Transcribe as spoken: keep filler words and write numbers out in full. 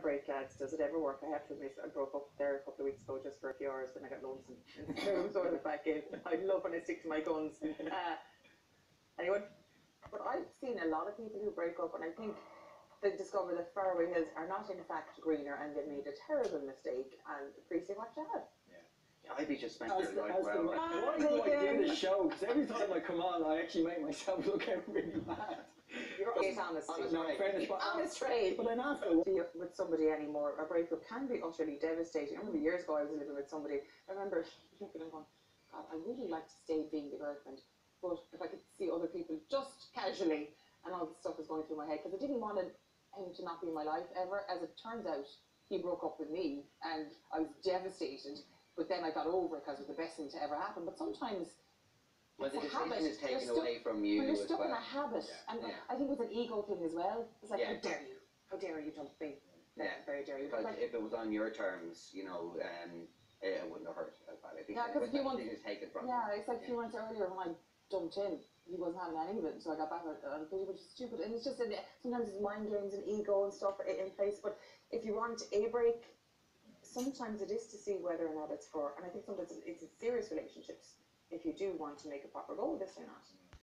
break, lads. Does it ever work? I have to admit, I broke up there a couple of weeks ago just for a few hours, then I got lonesome. So I'm sort of back in. I love when I stick to my guns. Uh, anyone? But I've seen a lot of people who break up, and I think they discover that faraway hills are not in fact greener, and they made a terrible mistake and appreciate what you have. I'd be just spent I was, your life I was well. gonna, why do I do this show? Because every time I come on, I actually make myself look out really bad. You're honest, honest, honest, no, fairness, but honest trade. But I'm not with somebody anymore. A breakup can be utterly devastating. I remember years ago I was living with somebody. I remember thinking, I'm going, God, I really like to stay being the girlfriend, but if I could see other people just casually, and all this stuff was going through my head, because I didn't want him to not be in my life ever. As it turns out, he broke up with me, and I was devastated. But then I got over it because it was the best thing to ever happen. But sometimes well, the it's a habit. is taken stuck, away from you. When you're stuck well. in a habit, yeah. and yeah. I think it's an ego thing as well. It's like, yeah. how dare you? How dare you dump me? Yeah, very dare you. Because like, if it was on your terms, you know, um, it wouldn't have hurt as bad. I think yeah, because a few months, take it from yeah, you. it's like a few months earlier when I dumped him, he wasn't having any of it, so I got back on it, which is stupid. And it's just sometimes it's mind games and ego and stuff in place. But if you want a break, sometimes it is to see whether or not it's for, and I think sometimes it's in serious relationships, if you do want to make a proper go of this or not.